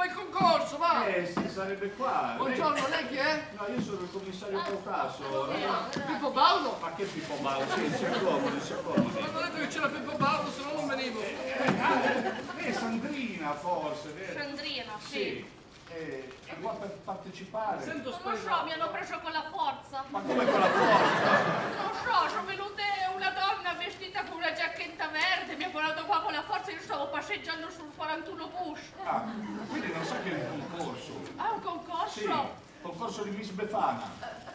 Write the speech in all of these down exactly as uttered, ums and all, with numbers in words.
il concorso, va! Eh, sì, sarebbe qua. Buongiorno, lei chi è? No, io sono il commissario Caucaso. Pippo Baudo? Ma che Pippo Baudo? Sì, si accomodi, si accomodi. Ma non detto che c'era Pippo Baudo, se no non venivo. Eh, eh, eh, Sandrina forse, vero? Sandrina, sì. Sì. Eh, è qua per partecipare. Sento Non lo so, mi hanno preso con la forza. Ma come con la forza? Non so, sono venute una donna vestita con una giacchetta verde, mi ha portato qua con la forza, io stavo passeggiando sul quarantuno bus. Ah, quindi non sa che è un concorso. Ah, un concorso? Sì, concorso di Miss Befana.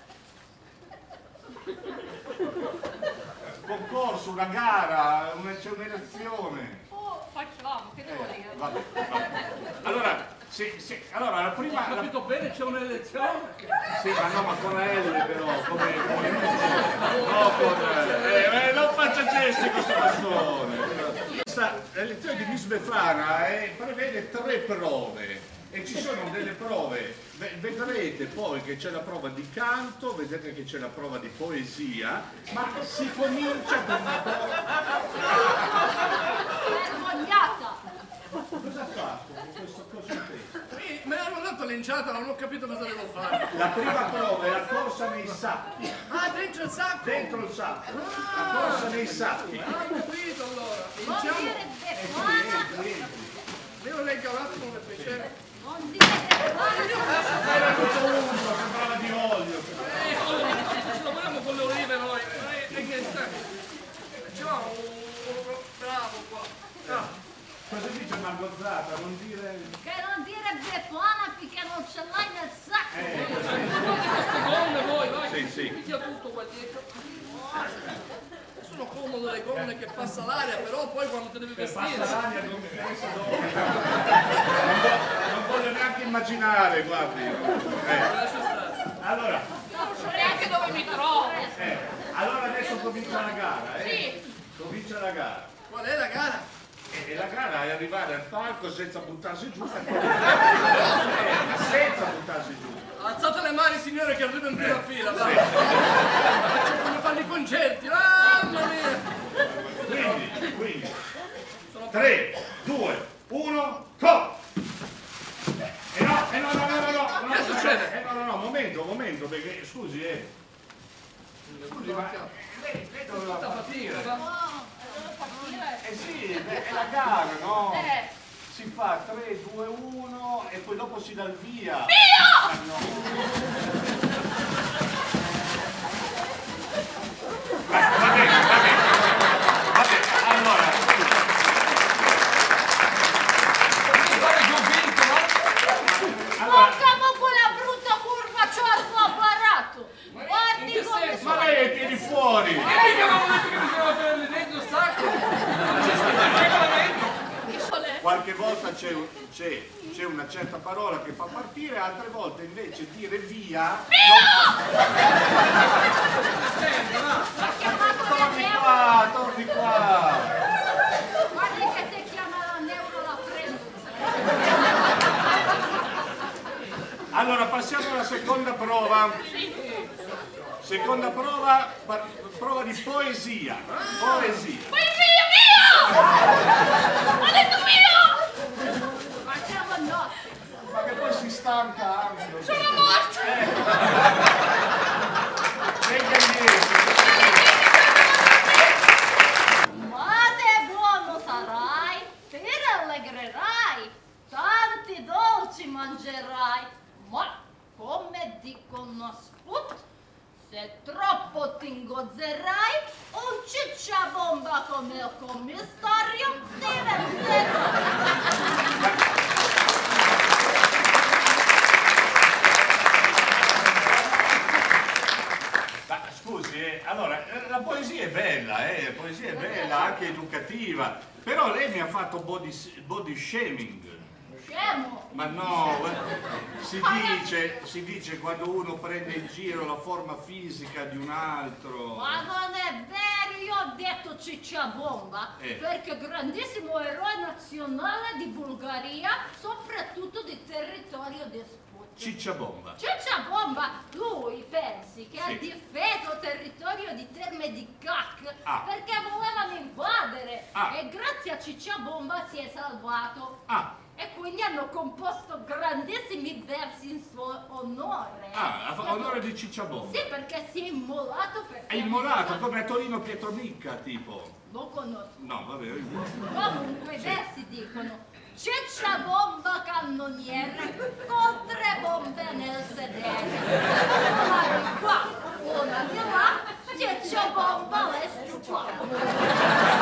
Concorso, una gara, c'è un'elezione. Oh, facciamo, che devo Eh, dire? vabbè, vabbè. Allora, sì, sì, allora la prima... Ho capito bene, c'è un'elezione? Sì, ma no, ma con la L però, come... come no, con... Eh, eh, non faccia gesti questo bastone. Questa elezione di Miss Befana eh, prevede tre prove. E ci sono delle prove, vedrete poi che c'è la prova di canto, vedete che c'è la prova di poesia, ma si comincia con una prova... Vergognata! Cosa ha fatto con questo coso qui? Sì, me l'hanno dato l'enciata, non ho capito cosa devo fare. La prima prova è la corsa nei sacchi, Ah, dentro il sacco? dentro il sacco, la corsa nei sacchi. Ah, ho capito allora. Non Iniziamo. dire Entri, Befana! entri, entri. Io leggo un attimo per piacere. Non dire Befana! Era tutto uno, sembrava di olio. Ci lavoriamo con le olive noi. E che sta? C'ho un bravo qua. Ah. Cosa dice Margozzata? Non dire... Che non dire Befana finché non ce l'hai nel sacco! Eh, Queste gonne voi, vai. Sì, sì. Picchia tutto qua dietro. Sono comode le gonne che passa l'aria, però poi quando ti devi per vestire. passa l'aria non mi interessa dove. Non, vo- non voglio neanche immaginare, guardi. Eh. Lascia stare. Allora, Non so neanche dove mi trovo! eh, allora adesso comincia la gara, eh? Sì. Comincia la gara. Qual è la gara? E la gara è arrivare al palco senza buttarsi giù. Eh, senza buttarsi giù. Alzate le mani signore che arrivo in prima fila, Sì. vai. Faccio come fanno i concerti, mamma mia! Quindi, quindi, tre, due, uno, go! E no, e no, no, no, no, no, no, Che succede? Eh, no, no, no, momento, momento, perché, scusi, eh. Scusi, ma lei, lei doveva Tutta partire. fatica, va. Oh, devo partire? Eh sì, è la gara, no? Eh. Si fa tre, due, uno e poi dopo si dà il via. Via! Ah, no. Va, va bene, va bene. Va bene, allora. Guarda che ho vinto, no? Allora, Porca ma quella brutta curva c'ho al tuo apparato! In Guardi che come senso? ma lei è piedi fuori. E mica avevo detto che bisognava prendere dentro il sacco! Non c'è scritto il regolamento! Qualche volta c'è un- c'è- c'è una certa parola che fa partire, altre volte invece dire via. Senti, va! Ho chiamato la Torni neuro! qua, torni qua. Guardi che se chiama la neuro la prendo! Allora passiamo alla seconda prova. Seconda prova, par- prova di poesia. Poesia. Poesia mia! Ho detto mio! Facciamo notte! Ma che poi si stanca anche. Sono morta! Venga indietro. Ma se buono sarai, ti rallegrerai, tanti dolci mangerai, ma come dicono Sput, se troppo ti ingozzerai, un cicciabomba come il commissario diventerai. Ma scusi, eh, allora, eh, la poesia è bella, eh, la poesia è bella, anche educativa, però lei mi ha fatto body, body shaming. Scemo! Ma no, si dice, si dice quando uno prende in giro la forma fisica di un altro. Ma non è vero, io ho detto cicciabomba Eh. perché grandissimo eroe nazionale di Bulgaria, soprattutto di territorio di Sput. Cicciabomba. Cicciabomba, lui pensi che Sì. ha difeso il territorio di Terme di Cac Ah. perché volevano invadere Ah. e grazie a Cicciabomba si è salvato. Ah, E quindi hanno composto onore. Ah, a onore di Cicciabon. Sì, perché si è immolato per... È immolato come a Torino Pietromicca, tipo. Lo conosco. No, vabbè, io uguale. Comunque, versi dicono Cicciabomba cannoniere con tre bombe nel sedere. Una di qua, una di là, Cicciabomba l'esce qua.